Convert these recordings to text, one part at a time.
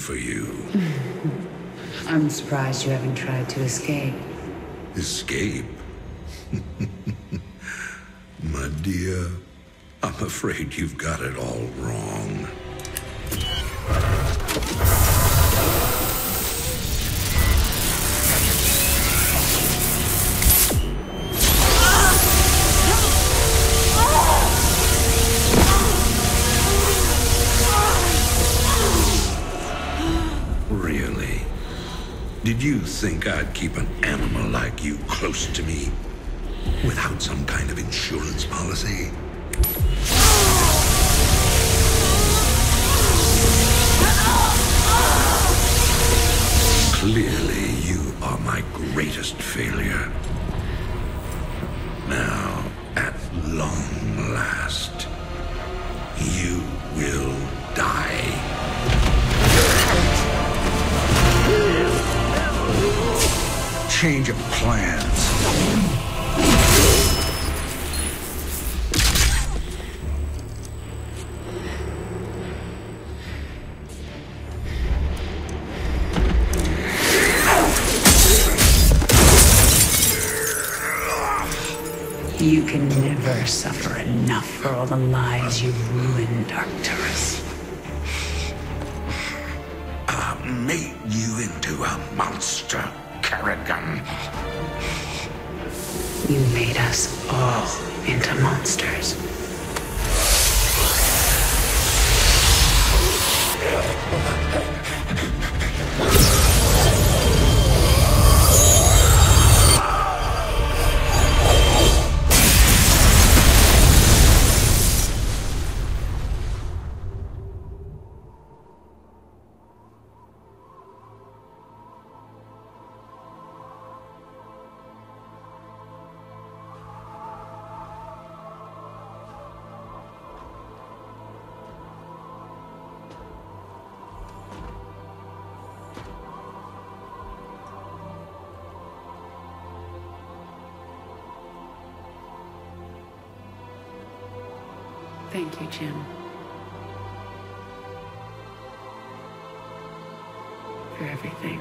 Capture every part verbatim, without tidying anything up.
for you. I'm surprised you haven't tried to escape. Escape? My dear, I'm afraid you've got it all wrong. Really? Did you think I'd keep an animal like you close to me without some kind of insurance policy? Clearly, you are my greatest failure. Now, at long last, you will die. Change of plans. You can never suffer enough for all the lives you've ruined, Arcturus. I made you into a monster, Kerrigan. You made us all into monsters. Thank you, Jim. For everything.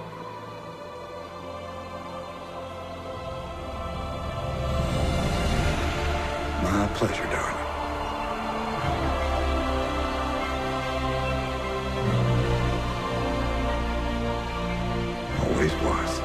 My pleasure, darling. Always was.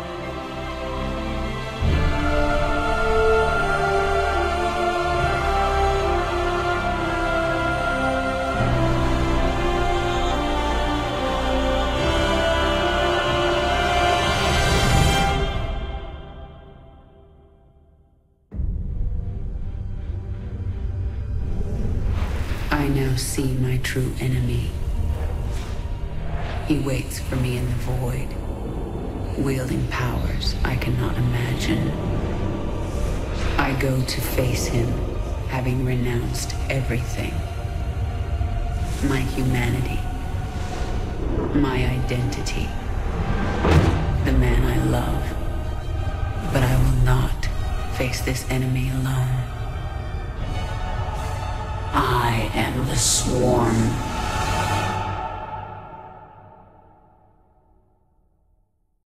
I now see my true enemy. He waits for me in the void, wielding powers I cannot imagine. I go to face him, having renounced everything. My humanity, my identity, the man I love. But I will not face this enemy alone. I am the swarm.